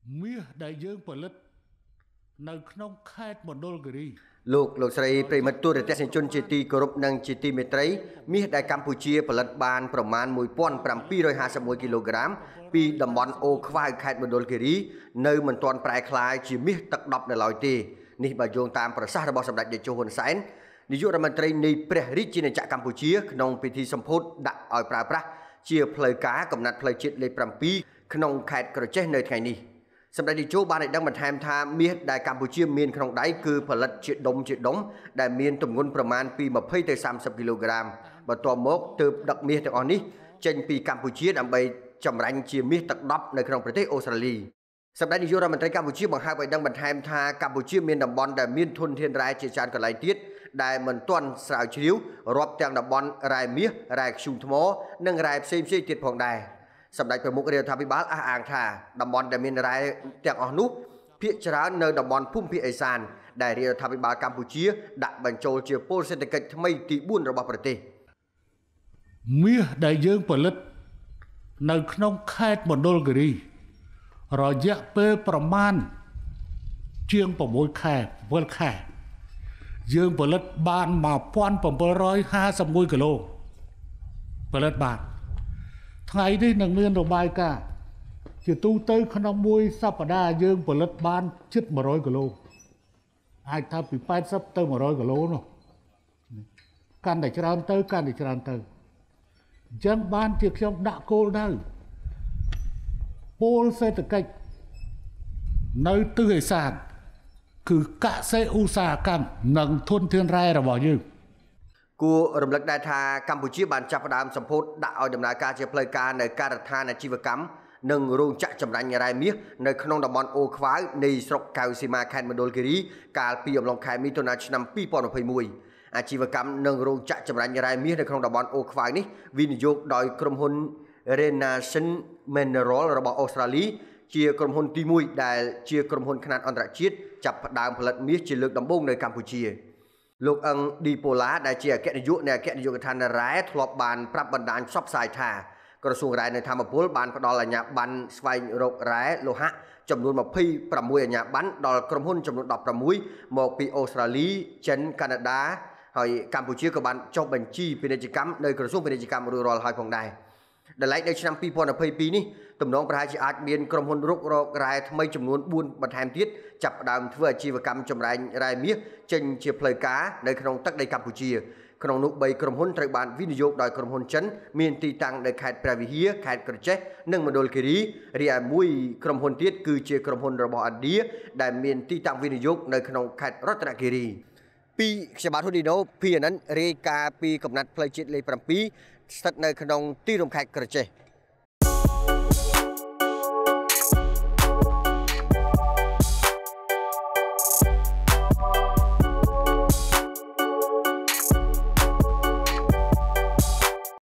Mía đại dươngផលិតនៅក្នុងខេត្តមណ្ឌលគិរីលោកស្រីប្រិមត្តទូរទស្សនិកជនជាទីគោរពនិងជាទីមេត្រីមាសដែលកម្ពុជាផលិតបានប្រមាណ1751គីឡូក្រាមពីតំបន់អូខ្វាវខេត្តមណ្ឌលគិរីនៅមិនទាន់ប្រែក្លាយជាមាសទឹកដប់នៅឡើយទេនេះបើយោងតាមប្រសាសន៍របស់សម្ដេចតេជោហ៊ុនសែននាយករដ្ឋមន្ត្រីនៃព្រះរាជាណាចក្រកម្ពុជាក្នុងពិធីសម្ពោធដាក់ឲ្យប្រើប្រាស់ជាផ្លូវការកំណត់ផ្លូវជាតិលេខ7ក្នុងខេត្តក្រចេះនៅថ្ងៃនេះសម្ដេចតេជោបានឲ្យដឹងបន្ថែមថាមាសដែលកម្ពុជាមានក្នុងដៃគឺផលិតជាដុំដែលមានទម្ងន់ប្រមាណពី20ទៅ30គីឡូក្រាមបន្ទាប់មកទើបដឹកមាសទាំងអស់នេះចេញពីកម្ពុជាដើម្បីចម្រាញ់ជាមាសទឹកដប់នៅក្នុងប្រទេសអូស្ត្រាលីសម្ដេចនាយករដ្ឋមន្ត្រីកម្ពុជាបង្ហើបឲ្យដឹងបន្ថែមថាកម្ពុជាមានតំបន់ដែលមានធនធានរ៉ែជាច្រើនកន្លែងទៀតដែលមិនទាន់ស្រាវជ្រាវរាប់ទាំងតំបន់រ៉ែមាសរ៉ែធ្យូងថ្មនិងរ៉ែផ្សេងៗទៀតផងដែរសម្ដេចប្រមុខរដ្ឋាភិបាលអះអាងថាតំបន់ដែលមានរ៉ែទាំងអស់នោះភាគច្រើននៅតំបន់ភូមិភាគឦសានដែលរដ្ឋាភិបាលកម្ពុជាដាក់បញ្ចូលជាពលសេដ្ឋកិច្ចថ្មីទី4របស់ប្រទេសមាសដែលយើងផលិតនៅក្នុងខេត្តមណ្ឌលគិរីរយៈពេលប្រមាណជាង6ខែ7ខែយើងផលិតបាន1751គីឡូផលិតបានថ្ងៃនេះនឹងមានរបាយការណ៍ជាទូទៅក្នុងមួយសប្តាហ៍យើងផលិតបានជិត100គីឡូអាចថាពី80ទៅ100គីឡូនោះកាន់តែច្រើនទៅអញ្ចឹងបានជាខ្ញុំដាក់គោលដៅពលសេដ្ឋកិច្ចនៅទិសឦសានគឺកសិឧស្សាហកម្មនិងធនធានរ៉ែរបស់យើងគួររំលឹកដែរថាកម្ពុជាបានចាប់ផ្ដើមសម្ពោធដាក់ឲ្យដំណើរការជាផ្លូវការនៅការដ្ឋានអាជីវកម្មនិងរោងចក្រចម្រាញ់រ៉ែមាសនៅក្នុងតំបន់អូខ្វាវនៃស្រុកកៅសីមាខេត្តមណ្ឌលគិរីកាលពីអំឡុងខែមិថុនាឆ្នាំ2021អាជីវកម្មនិងរោងចក្រចម្រាញ់រ៉ែមាសនៅក្នុងតំបន់អូខ្វាវនេះវិនិយោគដោយក្រុមហ៊ុន Renascent Mineral របស់អូស្ត្រាលីជាក្រុមហ៊ុនទី1ដែលជាក្រុមហ៊ុនខ្នាតអន្តរជាតិចាប់ផ្ដើមផលិតមាសជាលើកដំបូងនៅកម្ពុជាលោកអឹងឌីប៉ូឡាដែលជាអគ្គនាយកនៃអគ្គនាយកដ្ឋានរ៉ែធ្លាប់បានប្រាប់បណ្ដាញផ្សព្វផ្សាយថាក្រសួងរ៉ែនៅធម្មពលបានផ្ដល់អាជ្ញាប័ណ្ណស្វែងរករ៉ែលោហៈចំនួន26អាជ្ញាប័ណ្ណដល់ក្រុមហ៊ុនចំនួន16មកពីអូស្ត្រាលីចិនកាណាដាហើយកម្ពុជាក៏បានចុះបញ្ជីពាណិជ្ជកម្មនៅក្រសួងពាណិជ្ជកម្មរួចរាល់ហើយផងដែរដែលឡែកនៅឆ្នាំ2022នេះទំនងប្រហែលជាអាចមានក្រុមហ៊ុនរុករករ៉ែថ្មីចំនួន4បន្ថែមទៀតចាប់ផ្ដើមធ្វើអាជីវកម្មចម្រាញ់រ៉ែមាសចេញជាផ្លូវការនៅក្នុងទឹកដីកម្ពុជាក្នុងនោះ3ក្រុមហ៊ុនត្រូវបានវិនិយោគដោយក្រុមហ៊ុនចិនមានទីតាំងនៅខេត្តព្រះវិហារខេត្តក្រចេះនិងមណ្ឌលគិរីរីឯមួយក្រុមហ៊ុនទៀតគឺជាក្រុមហ៊ុនរបស់ឥណ្ឌាដែលមានទីតាំងវិនិយោគនៅក្នុងខេត្តរតនគិរីពីខ្ញុំបាទហ៊ូឌីណូ PNN រាយការណ៍ពីកំណត់ផ្លូវជាតិលេខ7ស្ថិតនៅក្នុងទីរួមខេត្តក្រចេះ